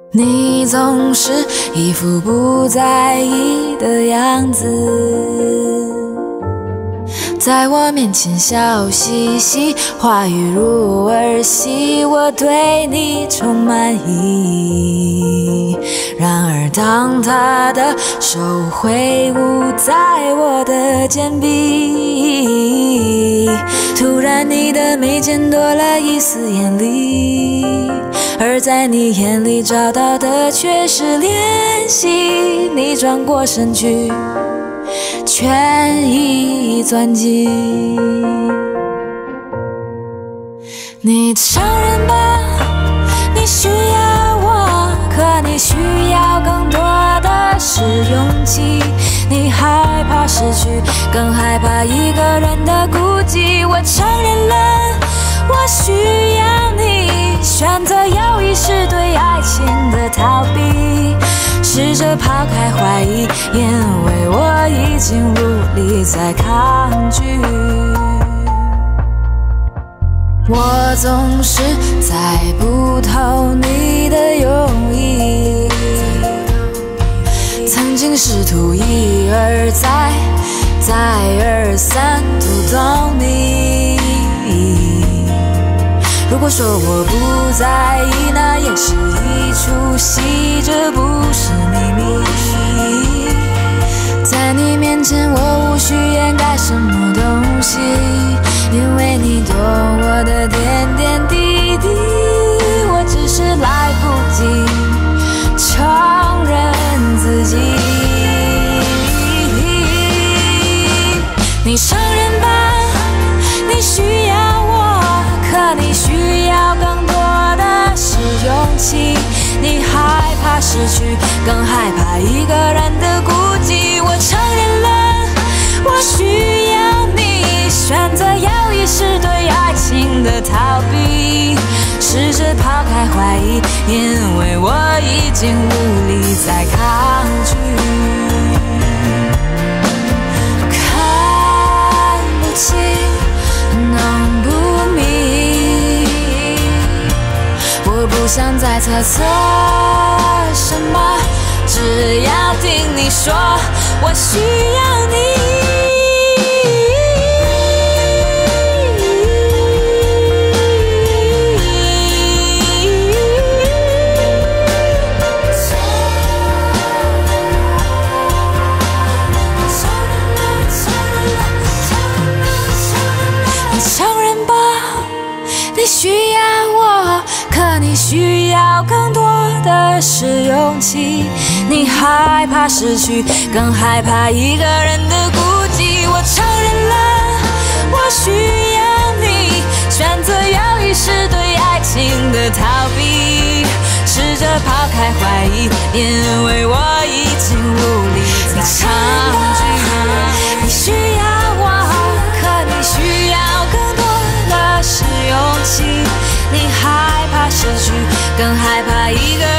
你总是一副不在意的样子，在我面前笑嘻嘻，话语如儿戏，我对你充满疑义。然而当他的手挥舞在我的肩臂，突然你的眉间多了一丝艳丽，而在你眼里找到的却是怜惜。你转过身去，权宜钻进你承认吧，你需要我，可你需要更多的是勇气。你害怕失去，更害怕一个人的孤寂。我承认了，我需要你，选择犹豫是对爱情的逃避，试着抛开怀疑，因为我已经无力再抗拒。我总是猜不透你的用意，曾经试图一而再再而三读懂你。如果说我不在意，那也是一出戏，这不是秘密。在你面前我无需掩盖什么东西，因为你懂我的点点滴滴，我只是来不及承认自己。你承认吧，你需要我，可你需要更多的是勇气。你害怕失去，更害怕一个人的孤寂。我承认了，我需要你，选择犹豫是对爱情的逃避，试着抛开怀疑，因为我已经无力再抗拒。看不清，弄不明，我不想再猜测什么，只要听你说我需要你。你承认吧，你需要我，可你需要更多的是勇气。你害怕失去，更害怕一个人的孤寂。我承认了，我需要你，选择犹豫是对爱情的逃避，试着抛开怀疑，因为我已经无力再抗拒。你需要我，可你需要更多的是勇气。你害怕失去，更害怕一个人